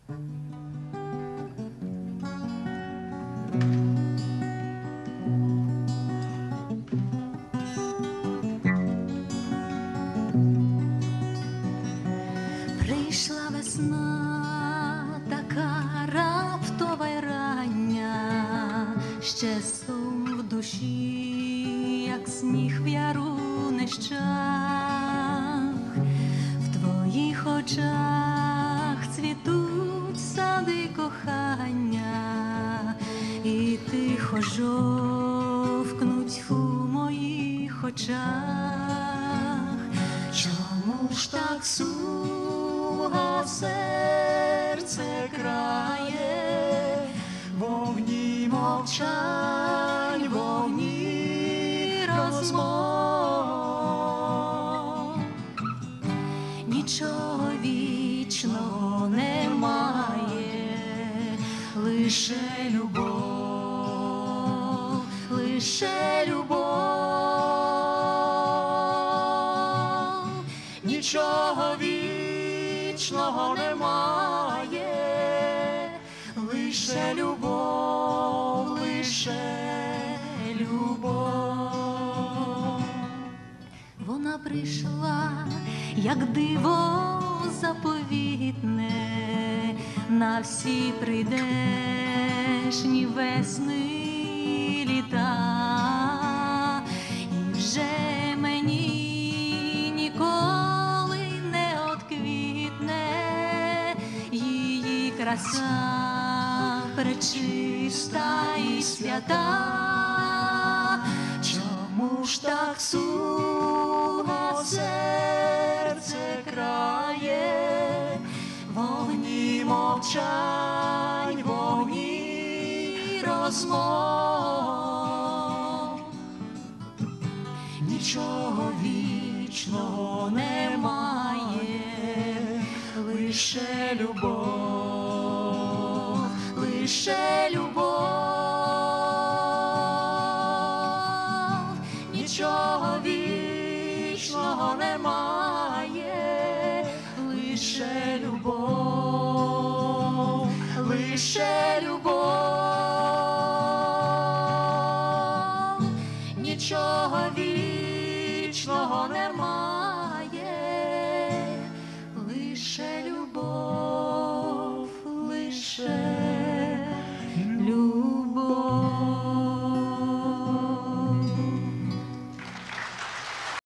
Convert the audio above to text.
Прийшла весна, така раптова й рання, ще сум в душі, як сніг в яру нещах. В твоїх очах цвітуть сади кохання, і тихо жовкнуть у моїх очах. Чому ж так сумно серце крає, вогні мовчань, вогні розмов? Нічого вічного немає, лише любов, лише любов. Нічого вічного немає, лише любов, лише любов. Вона прийшла, як диво заповітне, на всі прийдешні весни літа. І вже мені ніколи не отквітне її краса пречиста і свята. Чому ж так сумно серце крає, вогні мовчань, вогні розмов? Нічого вічного немає, лише любов, лише любов. Нічого вічного немає, лише любов, лише любов.